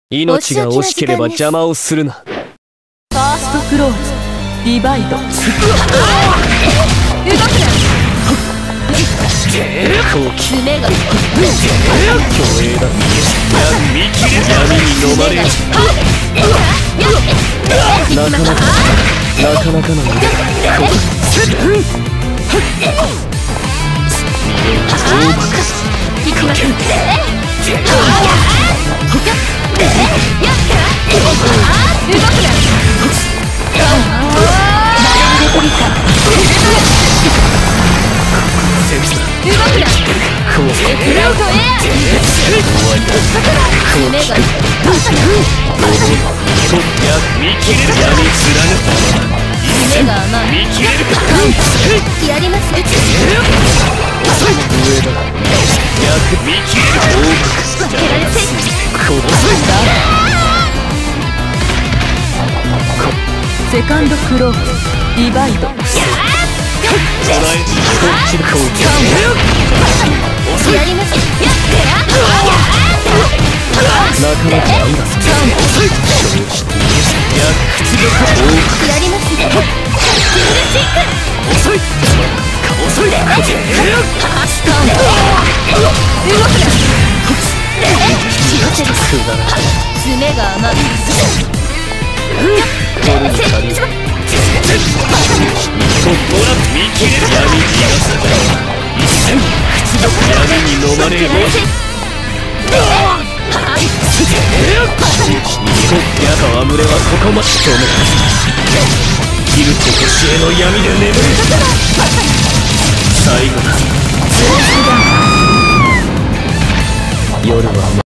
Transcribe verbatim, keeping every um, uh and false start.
命が惜しければ邪魔をするな。ファーストクローズディバイド。動くな。 後期爪が虚栄だ。闇に飲まれる。なかなかなかなかなのだ。 行きます。やります。セカンドクローズディバイド。やります。 なかなかいいだぞ。 やります。 遅い遅い。 動くな。爪が甘い。 戯れはここまで止めた。生きるとこしえの闇で眠る。最後だ。夜は